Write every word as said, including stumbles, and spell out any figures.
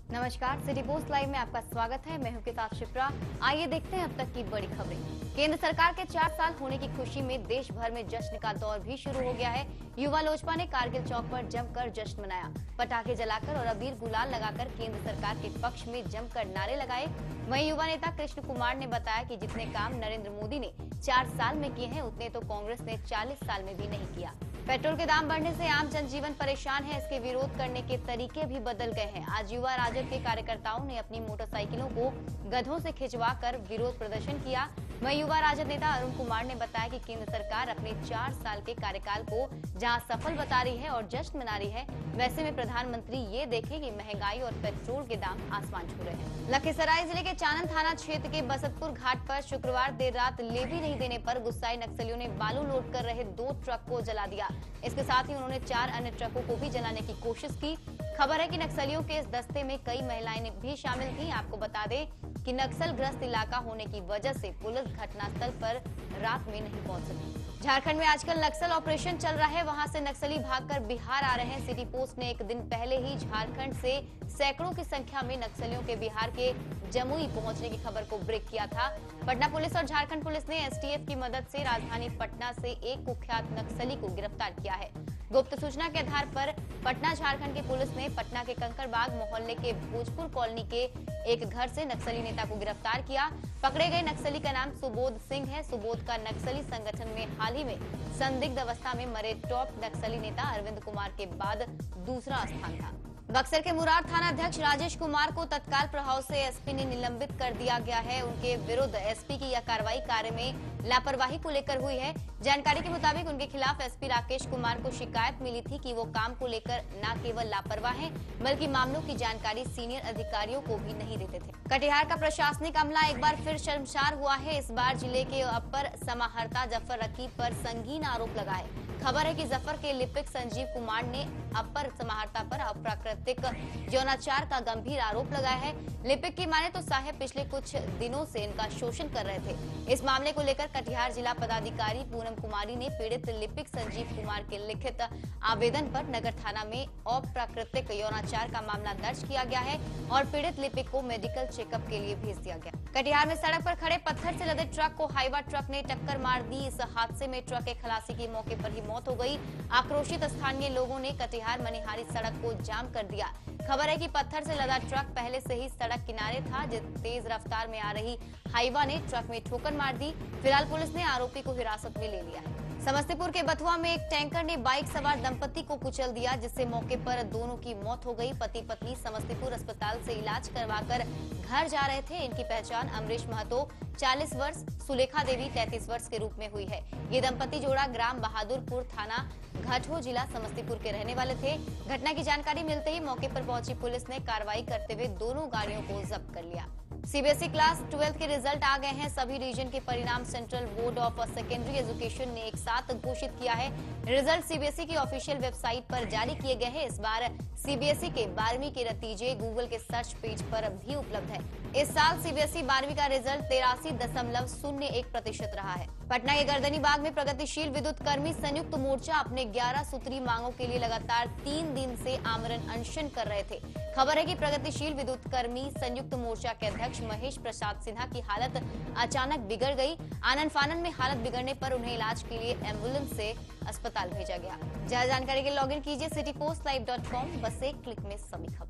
नमस्कार, city post live में आपका स्वागत है। मैं हूं किताब शिप्रा। आइए देखते हैं अब तक की बड़ी खबरें। केंद्र सरकार के चार साल होने की खुशी में देश भर में जश्न का दौर भी शुरू हो गया है। युवा लोजपा ने कारगिल चौक पर जमकर जश्न मनाया। पटाखे जलाकर और अबीर गुलाल लगाकर केंद्र सरकार के पक्ष में जमकर नारे लगाए। वहीं युवा नेता कृष्ण कुमार ने बताया कि जितने काम नरेंद्र मोदी ने चार साल में किए हैं, उतने तो कांग्रेस ने चालीस साल में भी नहीं किया। पेट्रोल के दाम बढ़ने से आम जनजीवन परेशान है। इसके विरोध करने के तरीके भी बदल गए हैं। आज युवा राजद के कार्यकर्ताओं ने अपनी मोटरसाइकिलों को गधों से खिंचवा कर विरोध प्रदर्शन किया। वहीं युवा राजद नेता अरुण कुमार ने बताया कि केंद्र सरकार अपने चार साल के कार्यकाल को जहां सफल बता रही है और जश्न मना रही है, वैसे में प्रधानमंत्री ये देखें कि महंगाई और पेट्रोल के दाम आसमान छू रहे हैं। लखीसराय जिले के चानन थाना क्षेत्र के बसतपुर घाट पर शुक्रवार देर रात लेवी नहीं देने पर गुस्साए नक्सलियों ने बालू लोड कर रहे दो ट्रक को जला दिया। इसके साथ ही उन्होंने चार अन्य ट्रकों को भी जलाने की कोशिश की। खबर है कि नक्सलियों के इस दस्ते में कई महिलाएं भी शामिल थीं। आपको बता दें कि नक्सल ग्रस्त इलाका होने की वजह से पुलिस घटनास्थल पर रात में नहीं पहुंच सकी। झारखंड में आजकल नक्सल ऑपरेशन चल रहा है, वहां से नक्सली भागकर बिहार आ रहे हैं। सिटी पोस्ट ने एक दिन पहले ही झारखंड से सैकड़ों की संख्या में नक्सलियों के बिहार के जमुई पहुंचने की खबर को ब्रेक किया था। पटना पुलिस और झारखंड पुलिस ने एसटीएफ की मदद से राजधानी पटना से एक कुख्यात नक्सली को गिरफ्तार किया है। गुप्त सूचना के आधार पर पटना झारखंड की पुलिस ने पटना के कंकड़बाग मोहल्ले के भोजपुर कॉलोनी के एक घर से नक्सली नेता को गिरफ्तार किया। पकड़े गए नक्सली का नाम सुबोध सिंह है। सुबोध का नक्सली संगठन में हाल ही में संदिग्ध अवस्था में मरे टॉप नक्सली नेता अरविंद कुमार के बाद दूसरा स्थान था। बक्सर के मुरार थाना अध्यक्ष राजेश कुमार को तत्काल प्रभाव से एसपी ने निलंबित कर दिया गया है। उनके विरुद्ध एसपी की यह कार्रवाई कार्य में लापरवाही को लेकर हुई है। जानकारी के मुताबिक उनके खिलाफ एसपी राकेश कुमार को शिकायत मिली थी कि वो काम को लेकर न केवल लापरवाह हैं, बल्कि मामलों की जानकारी सीनियर अधिकारियों को भी नहीं देते थे। कटिहार का प्रशासनिक अमला एक बार फिर शर्मसार हुआ है। इस बार जिले के अपर समाहर्ता जफर रकीब पर संगीन आरोप लगाए। खबर है कि जफर के लिपिक संजीव कुमार ने अपर समाहर्ता पर अप्राकृतिक यौनाचार का गंभीर आरोप लगाया है। लिपिक की माने तो साहब पिछले कुछ दिनों से इनका शोषण कर रहे थे। इस मामले को लेकर कटिहार जिला पदाधिकारी पूनम कुमारी ने पीड़ित लिपिक संजीव कुमार के लिखित आवेदन पर नगर थाना में अप्राकृतिक यौनाचार का मामला दर्ज किया गया है और पीड़ित लिपिक को मेडिकल चेकअप के लिए भेज दिया गया। कटिहार में सड़क पर खड़े पत्थर से लदे ट्रक को हाईवा ट्रक ने टक्कर मार दी। इस हादसे में ट्रक के खलासी की मौके पर ही मौत हो गई। आक्रोशित स्थानीय लोगों ने कटिहार मनिहारी सड़क को जाम कर दिया। खबर है कि पत्थर से लदा ट्रक पहले से ही सड़क किनारे था। तेज रफ्तार में आ रही हाईवा ने ट्रक में ठोकर मार दी। फिलहाल पुलिस ने आरोपी को हिरासत में ले लिया है। समस्तीपुर के बथुआ में एक टैंकर ने बाइक सवार दंपति को कुचल दिया, जिससे मौके पर दोनों की मौत हो गई। पति पत्नी समस्तीपुर अस्पताल से इलाज करवाकर घर जा रहे थे। इनकी पहचान अमरीश महतो चालीस वर्ष, सुलेखा देवी तैंतीस वर्ष के रूप में हुई है। ये दंपति जोड़ा ग्राम बहादुरपुर थाना घाटो जिला समस्तीपुर के रहने वाले थे। घटना की जानकारी मिलते ही मौके पर पहुंची पुलिस ने कार्रवाई करते हुए दोनों गाड़ियों को जब्त कर लिया। सीबीएसई क्लास ट्वेल्थ के रिजल्ट आ गए हैं। सभी रीजन के परिणाम Central Board of Secondary Education ने एक साथ घोषित किया है। रिजल्ट सीबीएसई की ऑफिशियल वेबसाइट पर जारी किए गए हैं। इस बार सीबीएसई के बारहवीं के नतीजे गूगल के सर्च पेज पर भी उपलब्ध है। इस साल सीबीएसई बारहवीं का रिजल्ट तिरासी दशमलव शून्य एक प्रतिशत रहा है। पटना के गर्दनीबाग में प्रगतिशील विद्युत कर्मी संयुक्त मोर्चा अपने ग्यारह सूत्री मांगों के लिए लगातार तीन दिन से आमरण अनशन कर रहे थे। खबर है कि प्रगतिशील विद्युत कर्मी संयुक्त मोर्चा के अध्यक्ष महेश प्रसाद सिन्हा की हालत अचानक बिगड़ गई। आनन फानन में हालत बिगड़ने पर उन्हें इलाज के लिए एम्बुलेंस से अस्पताल भेजा गया। ज्यादा जानकारी के लिए लॉगिन कीजिए city post live dot com. बस एक क्लिक में सभी खबर।